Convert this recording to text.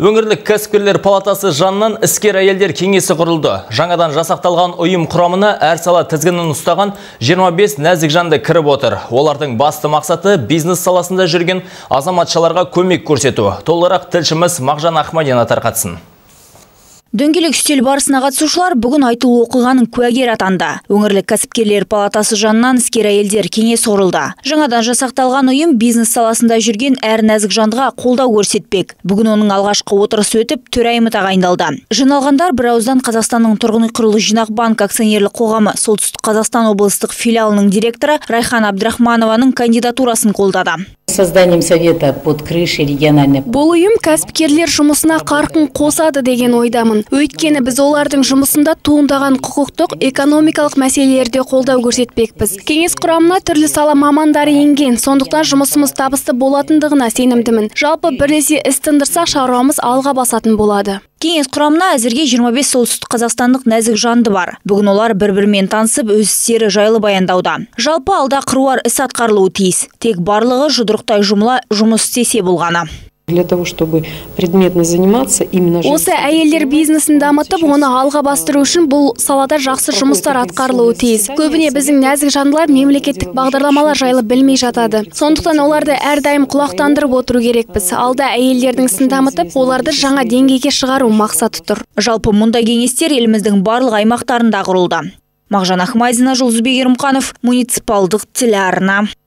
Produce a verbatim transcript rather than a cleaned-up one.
Өңірлік кәсіпкерлер палатасы жанынан іскер әйелдер кеңесі құрылды. Жаңадан жасақталған ұйым құрамына әр сала тізгінін ұстаған жиырма бес нәзік жанды кіріп отыр. Олардың басты мақсаты бизнес саласында жүрген азаматшаларға көмек көрсету. Толығырақ тілшіміз Мағжан Ахмадина тарқатсын. Дөңгелек үстел барысына қатысушылар бүгін айтулы оқиғаның куәгер атанды. Өңірлік кәсіпкерлер палатасы жанынан іскер әйелдер кеңес құрылды. Жаңадан жасақталған ұйым бизнес саласында жүрген әр нәзік жандыға қолдау көрсетпек. Бүгін оның алғашқы отырысы өтіп, төрайымы тағайындалды. Жиналғандар бір ауыздан Қазақстанның тұрғын үй құрылыс жинақ банк акционерлік қоғамы Солтүстік Қазақстан облыстық филиалының директоры Райхан Абдрахманованың кандидатурасын қолдады. Созданием совета под крышей региональной. Бұл ұйым кәсіпкерлер жұмысына қарқын қосады деген ойдамын. Өйткені біз олардың жұмысында туындаған құқықтық, экономикалық мәселелерде қолдау көрсетпекпіз. Кеңес құрамына түрлі сала мамандары енген, сондықтан жұмысымыз табысты болатындығына сенімдімін. Жалпы бірлесе іс тындырсақ шаруамыз алға басатын болады. Кеңес құрамына әзірге жиырма бес солтүстік қазақстандық нәзік жанды бар. Бүгін олар бір-бірімен танысып, өз істері жайлы баяндауда. Жалпы алда қыруар іс атқарылуы тиіс. Тек барлығы жұдырықтай жұмыла жұмыс істесе болғаны. Для того, чтобы предметно заниматься именно... Осы әйелдер бизнесін дамытып, оны алға бастыру үшін бұл салада жақсы жұмыстар атқарылуы тиіс. Көбіне біздің нәзік жандылар мемлекеттік бағдарламалар жайлы білмей жатады. Сондықтан оларды әрдайым құлақтандырып отыру керекпіз. Алда әйелдердің ісін дамытып, оларды жаңа деңгейге шығару мақсаты тұр. Жалпы мұндай кеңестер еліміздің барлық аймақтарында құрылды. Мағжан Ахмадина, Жұлдызбек Ермұханов, муниципалдық телеарна.